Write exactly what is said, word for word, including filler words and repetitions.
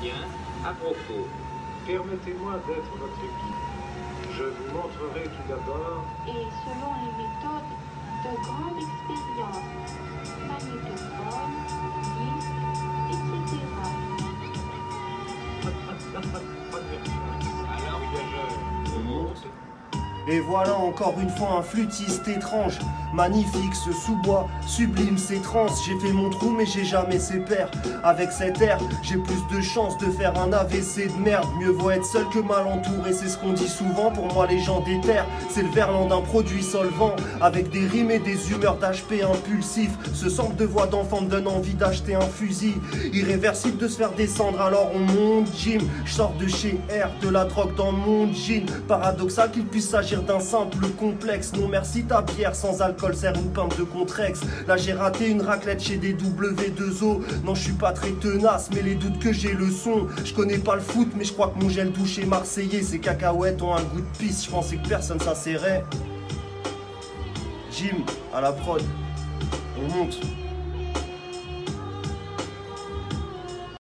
bien, à propos. Permettez-moi d'être votre guide. Je vous montrerai tout d'abord... Et selon les méthodes de grande expérience, magnétophone, disque, et cetera. Alors, voyageur, on monte. Et voilà encore une fois un flûtiste étrange. Magnifique ce sous-bois, sublime ces trans. J'ai fait mon trou mais j'ai jamais ses pairs. Avec cet air, j'ai plus de chances de faire un A V C de merde. Mieux vaut être seul que mal entouré, c'est ce qu'on dit souvent. Pour moi les gens déterrent, c'est le verlan d'un produit solvant. Avec des rimes et des humeurs d'H P impulsifs. Ce sample de voix d'enfant me donne envie d'acheter un fusil. Irréversible de se faire descendre, alors on monte Jim. Je sors de chez R, de la drogue dans mon jean. Paradoxal qu'il puisse s'agir d'un simple complexe. Non merci ta bière sans alcool sert une pinte de Contrex. Là j'ai raté une raclette chez des W deux O. Non je suis pas très tenace mais les doutes que j'ai le sont. Je connais pas le foot mais je crois que mon gel douche est marseillais. Ces cacahuètes ont un goût de pisse. Je pensais que personne s'insérait. Jim à la prod. On monte.